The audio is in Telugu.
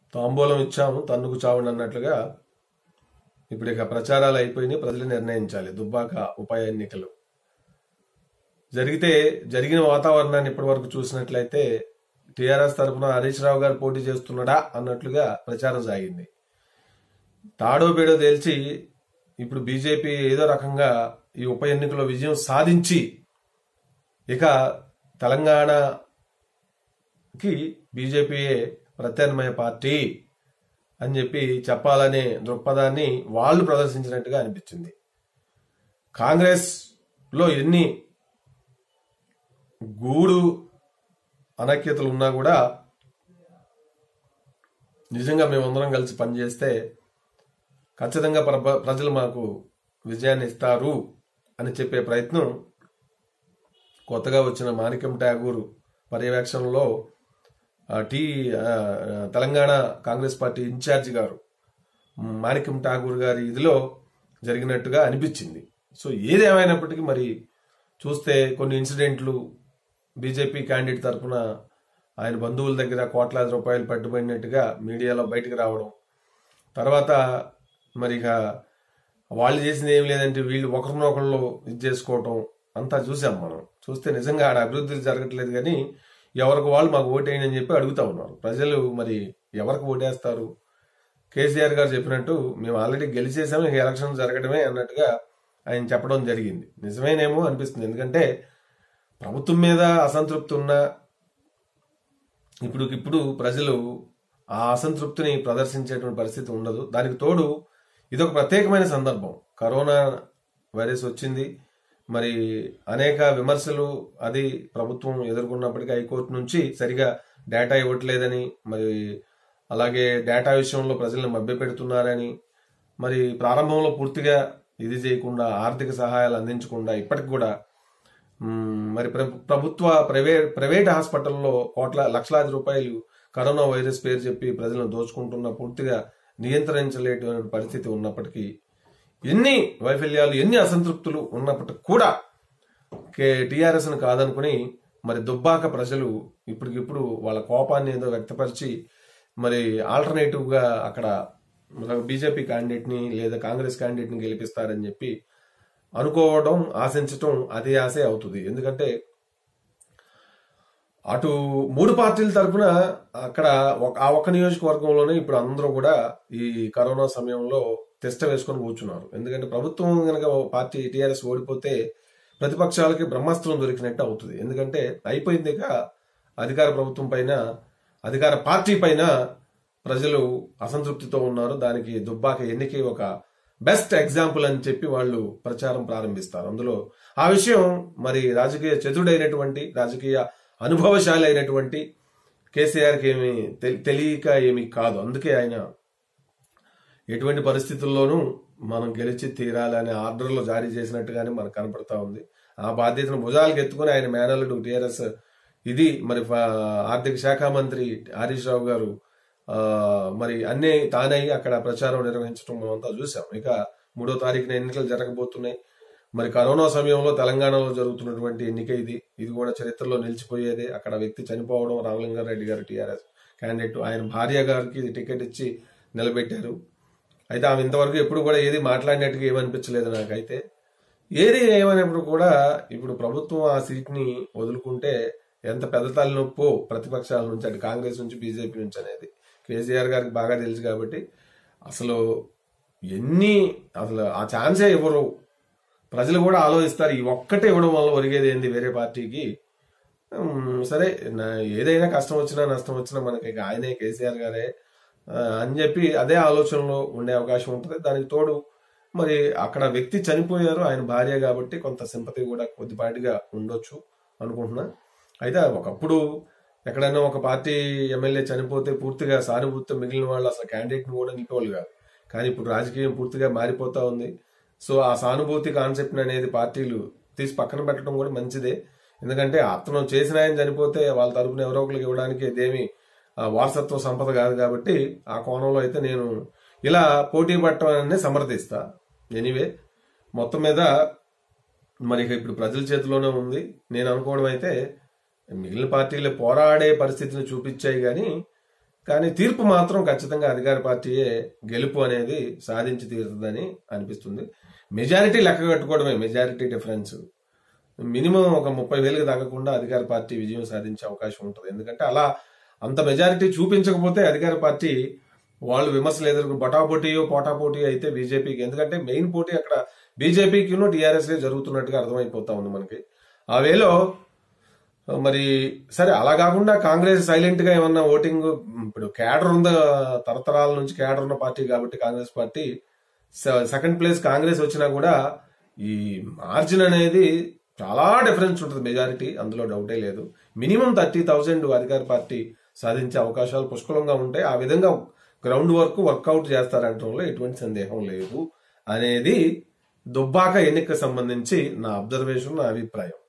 తాంబూలం ఇచ్చాము తన్నుకు చావుండి అన్నట్లుగా ఇప్పుడు ఇక ప్రచారాలు అయిపోయినాయి. ప్రజలు నిర్ణయించాలి. దుబ్బాక ఉప ఎన్నికలు జరిగిన వాతావరణాన్ని ఇప్పటి వరకు చూసినట్లయితే టీఆర్ఎస్ తరఫున హరీష్ రావు గారు పోటీ చేస్తున్నాడా అన్నట్లుగా ప్రచారం సాగింది. తాడో బేడో తేల్చి ఇప్పుడు బీజేపీ ఏదో రకంగా ఈ ఉప ఎన్నికలో విజయం సాధించి ఇక తెలంగాణకి బీజేపీయే ప్రత్యామ్నాయ పార్టీ అని చెప్పి చెప్పాలనే దృక్పథాన్ని వాళ్ళు ప్రదర్శించినట్టుగా అనిపించింది. కాంగ్రెస్ లో ఎన్ని గూడు అనైక్యతలు ఉన్నా కూడా నిజంగా మేమందరం కలిసి పనిచేస్తే ఖచ్చితంగా ప్రజలు మాకు విజయాన్ని ఇస్తారు అని చెప్పే ప్రయత్నం కొత్తగా వచ్చిన మాణిక్యం ఠాగూర్ పర్యవేక్షణలో తెలంగాణ కాంగ్రెస్ పార్టీ ఇన్ఛార్జి గారు మాణిక్యం ఠాగూర్ గారి ఇదిలో జరిగినట్టుగా అనిపించింది. సో ఏదేమైనప్పటికీ మరి చూస్తే కొన్ని ఇన్సిడెంట్లు బీజేపీ క్యాండిడేట్ తరఫున ఆయన బంధువుల దగ్గర కోట్లాది రూపాయలు పట్టుబడినట్టుగా మీడియాలో బయటకు రావడం, తర్వాత మరి ఇక వాళ్ళు చేసింది ఏం లేదంటే వీళ్ళు ఒకరినొకళ్ళు ఇది చేసుకోవటం అంతా చూసాం. మనం చూస్తే నిజంగా ఆడ అభివృద్ధి జరగట్లేదు, కానీ ఎవరికి వాళ్ళు మాకు ఓటేయండి అని చెప్పి అడుగుతా ఉన్నారు. ప్రజలు మరి ఎవరికి ఓటేస్తారు? కేసీఆర్ గారు చెప్పినట్టు మేము ఆల్రెడీ గెలిచేసాము, ఇక ఎలక్షన్ జరగడమే అన్నట్టుగా ఆయన చెప్పడం జరిగింది. నిజమేనేమో అనిపిస్తుంది. ఎందుకంటే ప్రభుత్వం మీద అసంతృప్తి ఉన్న ఇప్పుడు ప్రజలు ఆ అసంతృప్తిని ప్రదర్శించేటువంటి పరిస్థితి ఉండదు. దానికి తోడు ఇదొక ప్రత్యేకమైన సందర్భం. కరోనా వైరస్ వచ్చింది, మరి అనేక విమర్శలు అది ప్రభుత్వం ఎదుర్కొన్నప్పటికీ హైకోర్టు నుంచి సరిగా డేటా ఇవ్వట్లేదని, మరి అలాగే డేటా విషయంలో ప్రజలను మభ్యపెడుతున్నారని, మరి ప్రారంభంలో పూర్తిగా ఇది చేయకుండా ఆర్థిక సహాయాలు అందించకుండా ఇప్పటికి కూడా మరి ప్రభుత్వ ప్రైవేట్ హాస్పిటల్లో లక్షలాది రూపాయలు కరోనా వైరస్ పేరు చెప్పి ప్రజలను దోచుకుంటున్న పూర్తిగా నియంత్రించలేటువంటి పరిస్థితి ఉన్నప్పటికీ, ఎన్ని వైఫల్యాలు ఎన్ని అసంతృప్తులు ఉన్నప్పటికీ కూడా టీఆర్ఎస్ ను కాదనుకుని మరి దుబ్బాక ప్రజలు ఇప్పటికిప్పుడు వాళ్ళ కోపాన్ని ఏదో వ్యక్తపరిచి మరి ఆల్టర్నేటివ్ గా అక్కడ బీజేపీ క్యాండిడేట్ ని లేదా కాంగ్రెస్ క్యాండిడేట్ ని గెలిపిస్తారని చెప్పి అనుకోవడం, ఆశించటం అదే ఆశే అవుతుంది. ఎందుకంటే అటు మూడు పార్టీల తరఫున అక్కడ ఆ ఒక్క నియోజకవర్గంలోనే ఇప్పుడు అందరూ కూడా ఈ కరోనా సమయంలో టెస్ట్ వేసుకొని కూర్చున్నారు. ఎందుకంటే ప్రభుత్వం కనుక పార్టీ టీఆర్ఎస్ ఓడిపోతే ప్రతిపక్షాలకి బ్రహ్మాస్త్రం దొరికినట్టు అవుతుంది. ఎందుకంటే అయిపోయింది, ఇక అధికార ప్రభుత్వం పైన అధికార పార్టీ పైన ప్రజలు అసంతృప్తితో ఉన్నారు. దానికి దుబ్బాక ఎన్నికే ఒక బెస్ట్ ఎగ్జాంపుల్ అని చెప్పి వాళ్ళు ప్రచారం ప్రారంభిస్తారు. అందులో ఆ విషయం మరి రాజకీయ చతుడైనటువంటి రాజకీయ అనుభవశాలి అయినటువంటి కేసీఆర్కి ఏమి తెలియక ఏమీ కాదు. అందుకే ఆయన ఎటువంటి పరిస్థితుల్లోనూ మనం గెలిచి తీరాలి అనే ఆర్డర్లు జారీ చేసినట్టుగానే మనకు కనపడతా ఉంది. ఆ బాధ్యతను భుజాలకు ఎత్తుకుని ఆయన మేనల్లుడు టీఆర్ఎస్ ఇది మరి ఆర్థిక శాఖ మంత్రి హరీష్ రావు గారు మరి అన్నీ తానై అక్కడ ప్రచారం నిర్వహించడం మనం అంతా చూసాం. ఇక 3వ తారీఖున ఎన్నికలు జరగబోతున్నాయి. మరి కరోనా సమయంలో తెలంగాణలో జరుగుతున్నటువంటి ఎన్నిక ఇది కూడా చరిత్రలో నిలిచిపోయేదే. అక్కడ వ్యక్తి చనిపోవడం, రామలింగారెడ్డి గారు టీఆర్ఎస్ క్యాండిడేట్ ఆయన భార్య గారికి టికెట్ ఇచ్చి నిలబెట్టారు. అయితే ఆమె ఇంతవరకు ఎప్పుడు కూడా ఏది మాట్లాడినట్టుగా ఏమనిపించలేదు నాకైతే. ఏది ఏమైనప్పుడు కూడా ఇప్పుడు ప్రభుత్వం ఆ సీట్ ని వదులుకుంటే ఎంత పెద్ద తలనొప్పో ప్రతిపక్షాల నుంచి, అటు కాంగ్రెస్ నుంచి బీజేపీ నుంచి అనేది కేసీఆర్ గారికి బాగా తెలుసు. కాబట్టి అసలు ఆ ఛాన్సే ఇవ్వరు. ప్రజలు కూడా ఆలోచిస్తారు, ఈ ఒక్కటే ఇవ్వడం వల్ల ఒరిగేది ఏంది వేరే పార్టీకి. సరే ఏదైనా కష్టం వచ్చినా నష్టం వచ్చినా మనకి ఆయనే కేసీఆర్ గారే అని చెప్పి అదే ఆలోచనలో ఉండే అవకాశం ఉంటుంది. దానికి తోడు మరి అక్కడ వ్యక్తి చనిపోయారు, ఆయన భార్య కాబట్టి కొంత సింపతి కూడా కొద్దిపాటిగా ఉండొచ్చు అనుకుంటున్నా. అయితే ఒకప్పుడు ఎక్కడైనా ఒక పార్టీ ఎమ్మెల్యే చనిపోతే పూర్తిగా సానుభూతితో మిగిలిన వాళ్ళు అసలు క్యాండిడేట్ని కూడా నిలిపేవాళ్ళు కాదు. కానీ ఇప్పుడు రాజకీయం పూర్తిగా మారిపోతా ఉంది. సో ఆ సానుభూతి కాన్సెప్ట్ అనేది పార్టీలు తీసి పక్కన పెట్టడం కూడా మంచిదే. ఎందుకంటే అతను చేసిన ఆయన చనిపోతే వాళ్ళ తరపున ఎవరో ఒకరికి ఇవ్వడానికి ఇదేమి వారసత్వ సంపద కాదు. కాబట్టి ఆ కోణంలో అయితే నేను ఇలా పోటీ పట్టడాన్ని సమర్థిస్తా. ఎనీవే మొత్తం మీద మరి ఇప్పుడు ప్రజల చేతిలోనే ఉంది. నేను అనుకోవడం అయితే మిగిలిన పార్టీలు పోరాడే పరిస్థితిని చూపించాయి, కానీ కానీ తీర్పు మాత్రం ఖచ్చితంగా అధికార పార్టీయే గెలుపు అనేది సాధించి తీరుతుందని అనిపిస్తుంది. మెజారిటీ లెక్క కట్టుకోవడమే, మెజారిటీ డిఫరెన్స్ మినిమం ఒక 30,000కి తగ్గకుండా అధికార పార్టీ విజయం సాధించే అవకాశం ఉంటుంది. ఎందుకంటే అలా అంత మెజారిటీ చూపించకపోతే అధికార పార్టీ వాళ్ళు విమర్శలు ఎదుర్కొ పోటాపోటీ అయితే బీజేపీకి, ఎందుకంటే మెయిన్ పోటీ అక్కడ బీజేపీకి టీఆర్ఎస్ జరుగుతున్నట్టుగా అర్థమైపోతా ఉంది మనకి. ఆ వేలో మరి సరే అలా కాకుండా కాంగ్రెస్ సైలెంట్ గా ఏమన్నా ఓటింగ్, ఇప్పుడు కేడర్ ఉందా, తరతరాల నుంచి కేడర్ ఉన్న పార్టీ కాబట్టి Congress party second place Congress వచ్చినా కూడా ఈ మార్జిన్ అనేది చాలా డిఫరెన్స్ ఉంటుంది మెజారిటీ, అందులో డౌటే లేదు. మినిమం 30,000 అధికార పార్టీ సాధించే అవకాశాలు పుష్కలంగా ఉంటాయి. ఆ విధంగా గ్రౌండ్ వర్కౌట్ చేస్తారనడంలో ఎటువంటి సందేహం లేదు అనేది దుబ్బాక ఎన్నికకు సంబంధించి నా అబ్జర్వేషన్, నా అభిప్రాయం.